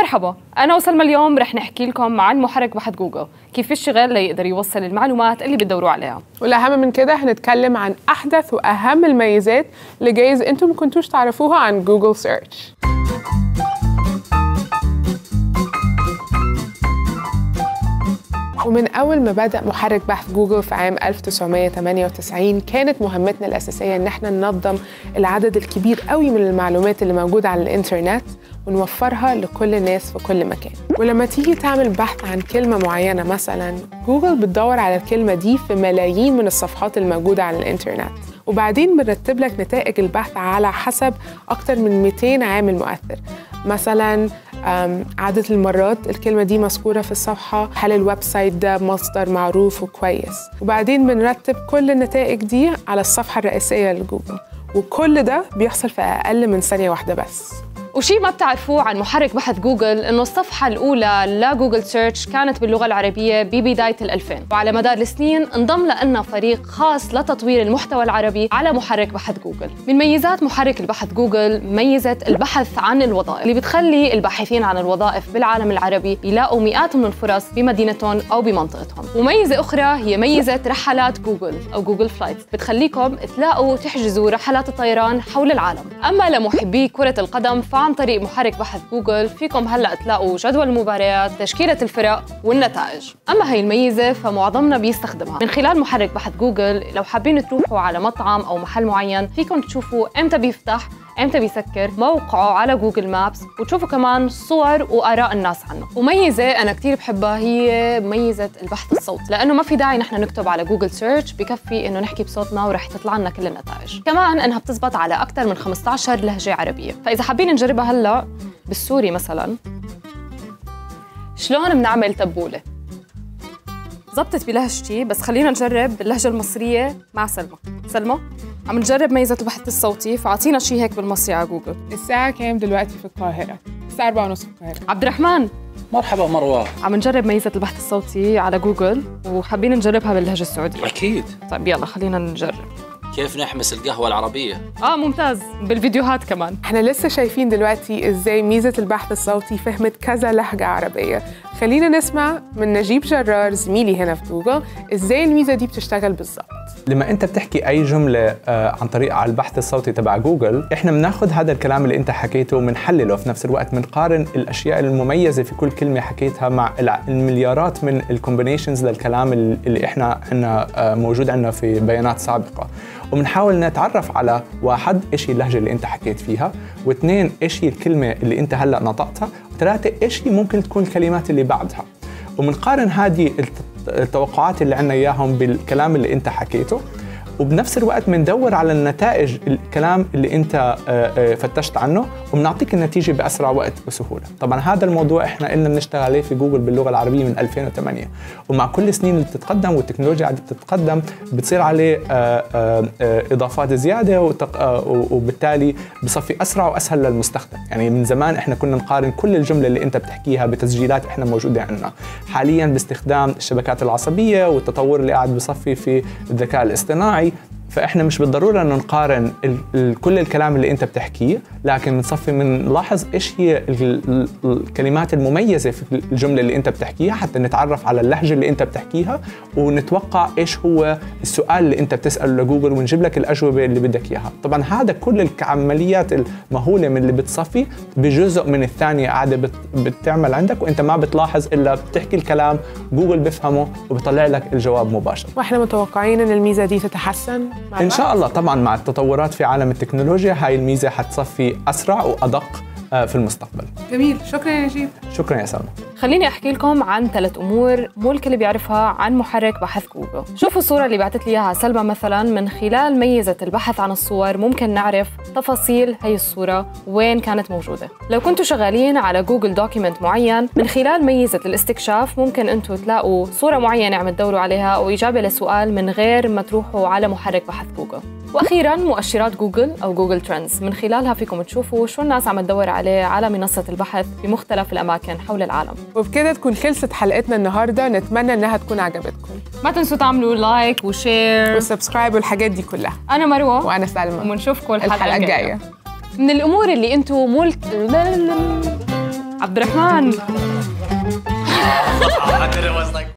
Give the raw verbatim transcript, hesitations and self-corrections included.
مرحبا، أنا وسلمى اليوم رح نحكي لكم عن محرك بحث جوجل، كيف يشتغل ليقدر يوصل المعلومات اللي بتدوروا عليها. والأهم من كده هنتكلم عن أحدث وأهم الميزات اللي جايز أنتم ما كنتوش تعرفوها عن جوجل سيرش. ومن أول ما بدأ محرك بحث جوجل في عام ألف وتسعمائة وثمانية وتسعين كانت مهمتنا الأساسية إن احنا ننظم العدد الكبير قوي من المعلومات اللي موجودة على الإنترنت ونوفرها لكل الناس في كل مكان. ولما تيجي تعمل بحث عن كلمة معينة مثلاً، جوجل بتدور على الكلمة دي في ملايين من الصفحات الموجودة على الإنترنت، وبعدين بنرتب لك نتائج البحث على حسب أكتر من مئتين عامل مؤثر. مثلاً عدد المرات الكلمة دي مذكورة في الصفحة، هل الويب سايت ده مصدر معروف وكويس، وبعدين بنرتب كل النتائج دي على الصفحة الرئيسية لجوجل، وكل ده بيحصل في أقل من ثانية واحدة بس. وشي ما بتعرفوه عن محرك بحث جوجل إنه الصفحة الأولى لجوجل سيرش كانت باللغة العربية ببداية الألفين، وعلى مدار السنين انضم لنا فريق خاص لتطوير المحتوى العربي على محرك بحث جوجل. من ميزات محرك البحث جوجل ميزة البحث عن الوظائف اللي بتخلي الباحثين عن الوظائف بالعالم العربي يلاقوا مئات من الفرص بمدينتهم أو بمنطقتهم. وميزة أخرى هي ميزة رحلات جوجل أو جوجل فلايتس، بتخليكم تلاقوا تحجزوا رحلات الطيران حول العالم. أما لمحبي كرة القدم عن طريق محرك بحث جوجل فيكم هلأ تلاقوا جدول المباريات، تشكيلة الفرق والنتائج. أما هي الميزة فمعظمنا بيستخدمها. من خلال محرك بحث جوجل لو حابين تروحوا على مطعم أو محل معين فيكم تشوفوا إمتى بيفتح، إمتى بيسكر، موقعه على جوجل مابس، وتشوفوا كمان صور وآراء الناس عنه. وميزة أنا كتير بحبها هي ميزة البحث الصوت، لأنه ما في داعي نحن نكتب على جوجل سيرش، بكفي إنه نحكي بصوتنا ورح تطلع لنا كل النتائج. كمان إنها بتزبط على أكثر من خمسة عشر لهجة عربية، فإذا حابين نجربها هلا بالسوري مثلا، شلون بنعمل تبولة؟ زبطت بلهجتي، بس خلينا نجرب باللهجة المصرية مع سلمى. سلمى، عم نجرب ميزة البحث الصوتي، فأعطينا شيء هيك بالمصري على جوجل. الساعة كام دلوقتي في القاهرة؟ الساعة أربعة ونص في القاهرة. عبد الرحمن، مرحبا مروة. عم نجرب ميزة البحث الصوتي على جوجل وحابين نجربها باللهجة السعودية. أكيد. طيب يلا خلينا نجرب. كيف نحمس القهوة العربية؟ آه ممتاز، بالفيديوهات كمان. احنا لسه شايفين دلوقتي ازاي ميزة البحث الصوتي فهمت كذا لهجة عربية. خلينا نسمع من نجيب جرار زميلي هنا في جوجل ازاي الميزة دي بتشتغل بالظبط. لما انت بتحكي اي جمله عن طريق على البحث الصوتي تبع جوجل، احنا بناخذ هذا الكلام اللي انت حكيته وبنحلله، في نفس الوقت بنقارن الاشياء المميزه في كل كلمه حكيتها مع المليارات من الكومبينيشنز للكلام اللي احنا عندنا موجود عندنا في بيانات سابقه، وبنحاول نتعرف على واحد ايش هي اللهجه اللي انت حكيت فيها، واثنين ايش هي الكلمه اللي انت هلا نطقتها، وثلاثه ايش هي ممكن تكون الكلمات اللي بعدها، وبنقارن هذه التوقعات اللي عندنا اياهم بالكلام اللي انت حكيته، وبنفس الوقت بندور على النتائج الكلام اللي انت فتشت عنه، وبنعطيك النتيجه باسرع وقت وسهوله. طبعا هذا الموضوع احنا قلنا بنشتغل عليه في جوجل باللغه العربيه من ألفين وثمانية، ومع كل السنين اللي بتتقدم والتكنولوجيا قاعده بتتقدم بتصير عليه اضافات زياده، وبالتالي بصفي اسرع واسهل للمستخدم. يعني من زمان احنا كنا نقارن كل الجمله اللي انت بتحكيها بتسجيلات احنا موجوده عندنا، حاليا باستخدام الشبكات العصبيه والتطور اللي قاعد بصفي في الذكاء الاصطناعي، فإحنا مش بالضرورة أنه نقارن ال ال كل الكلام اللي أنت بتحكيه، لكن نصفي من نلاحظ إيش هي ال الكلمات المميزة في الجملة اللي أنت بتحكيها حتى نتعرف على اللهجة اللي أنت بتحكيها، ونتوقع إيش هو السؤال اللي أنت بتسأله لجوجل ونجيب لك الأجوبة اللي بدك إياها. طبعا هذا كل العمليات المهولة من اللي بتصفي بجزء من الثانية قاعدة بت بتعمل عندك، وأنت ما بتلاحظ إلا بتحكي الكلام جوجل بفهمه وبيطلع لك الجواب مباشرة. وإحنا متوقعين إن الميزة دي تتحسن إن شاء الله. طبعاً مع التطورات في عالم التكنولوجيا هاي الميزة حتصفي أسرع وأدق في المستقبل. جميل، شكراً يا نجيب. شكراً يا سلمى. خليني أحكي لكم عن ثلاث أمور مو الكل بيعرفها عن محرك بحث جوجل. شوفوا الصورة اللي بعتت لي إياها سلمى مثلاً، من خلال ميزة البحث عن الصور ممكن نعرف تفاصيل هي الصورة وين كانت موجودة. لو كنتوا شغالين على جوجل دوكيمنت معين، من خلال ميزة الاستكشاف ممكن أنتوا تلاقوا صورة معينة عم تدوروا عليها أو إجابة لسؤال من غير ما تروحوا على محرك بحث جوجل. واخيرا مؤشرات جوجل او جوجل ترندز، من خلالها فيكم تشوفوا شو الناس عم تدور عليه على منصه البحث بمختلف الاماكن حول العالم. وبكده تكون خلصت حلقتنا النهارده، نتمنى انها تكون عجبتكم. ما تنسوا تعملوا لايك وشير وسبسكرايب والحاجات دي كلها. انا مروه وانا سلمى، ونشوفكم الحلقه, الحلقة الجايه. من الامور اللي انتم ملت عبد الرحمن.